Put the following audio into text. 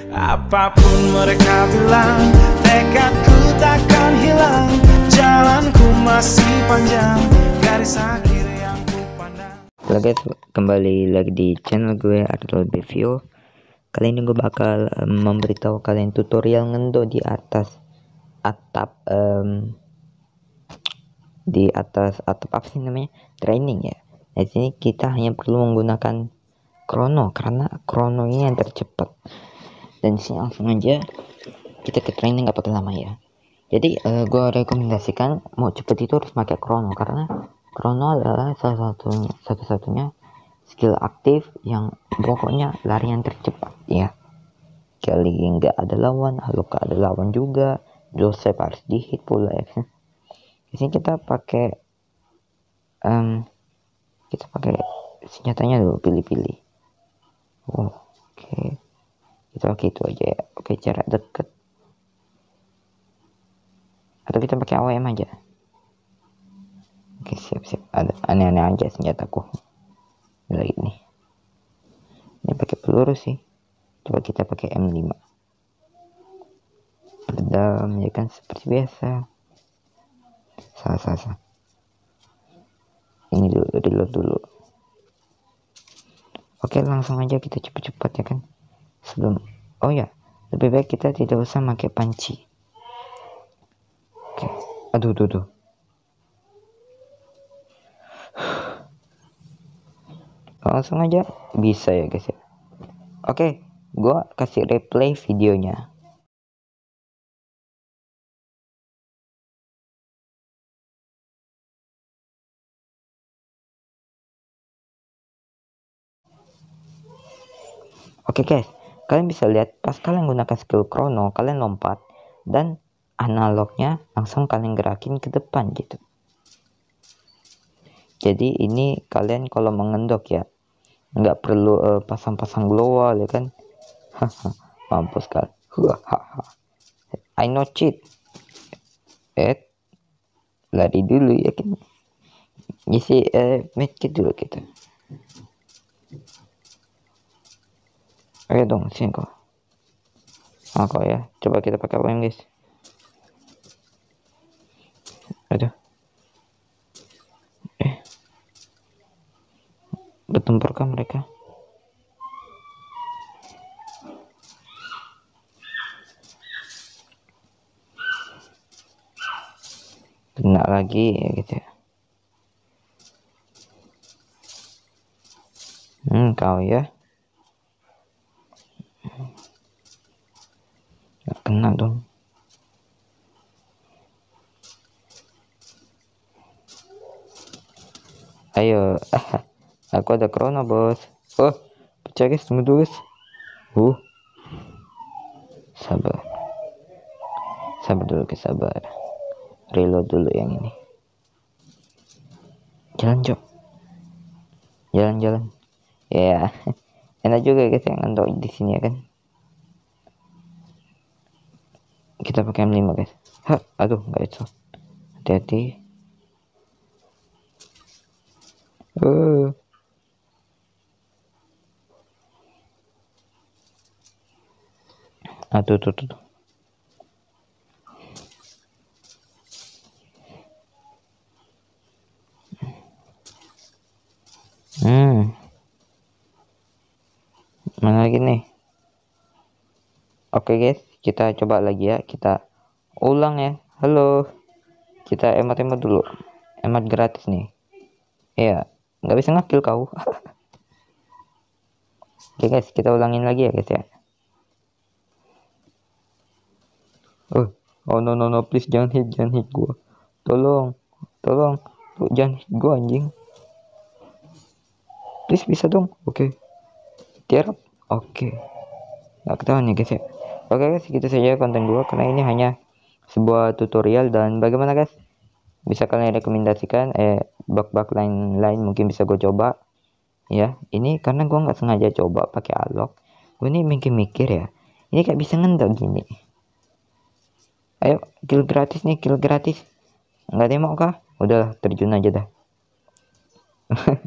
Apapun mereka bilang, tekadku takkan hilang. Jalanku masih panjang, garis akhir yang ku pandang. Halo guys, kembali lagi di channel gue Arnold Review. Kali ini gue bakal memberitahu kalian tutorial ngendo di atas atap apa sih namanya, training ya. Di sini kita hanya perlu menggunakan krono karena krono ini yang tercepat. Dan di sini langsung aja kita ke training, gak pakai lama ya. Jadi gue rekomendasikan mau cepet itu harus pakai krono karena krono adalah satu-satunya skill aktif yang pokoknya larian tercepat ya. Kali nggak ada lawan, Haluka ada lawan juga, Joseph harus dihit pula ya. Di sini kita pakai senjatanya dulu, pilih-pilih. Oke. Kita pakai itu aja ya. Oke, jarak dekat. Atau kita pakai AWM aja. Oke, siap. Ada aneh-aneh aja senjataku. Ini pakai peluru sih. Coba kita pakai M5. Redam ya kan, seperti biasa. Salah. Ini dulu, reload dulu. Oke, langsung aja kita cepet-cepet ya kan. Oh ya, lebih baik kita tidak usah pakai panci. Oke. Aduh. Langsung aja bisa ya guys ya. Oke, gua kasih replay videonya. Oke guys, kalian bisa lihat pas kalian gunakan skill krono, kalian lompat dan analognya langsung kalian gerakin ke depan gitu. Jadi ini kalian kalau mengendok ya, nggak perlu pasang-pasang global ya kan. Mampus kan. I know cheat. Lari dulu ya kan. Isi medkit dulu kita. Ayo dong, sini kok. Kok ya. Coba kita pakai AWM guys. Aduh. Bertempur kan mereka? Kena lagi ya gitu ya. Kau ya. Gak kena dong. Ayo. Aku ada krono bos. Oh, pecah guys, tunggu guys. Sabar dulu guys, sabar. Reload dulu yang ini. Jalan Jok. Jalan. Ya, enak juga guys yang untuk di sini ya kan. Kita pakai M5 guys. Aduh, nggak itu. Hati-hati. Tuh. Mana lagi nih? Oke guys, kita coba lagi ya. Kita ulang ya. Halo. Kita emat dulu. Emat gratis nih. Iya, nggak bisa ngekill kau. Oke guys, kita ulangin lagi ya guys ya. Oh no, please jangan hit gua. Tolong. Jangan hit gua anjing. Please bisa dong. Oke. Tiarap. Oke. Nggak ketahuan ya guys ya. Oke guys, gitu saja konten gua karena ini hanya sebuah tutorial. Dan bagaimana guys? Bisa kalian rekomendasikan bug lain mungkin bisa gue coba ya. Ini karena gue nggak sengaja coba pakai alok. Gue ini mikir ya, ini kayak bisa ngendok gini. Ayo kill gratis. Nggak demo kah? Udahlah, terjun aja dah.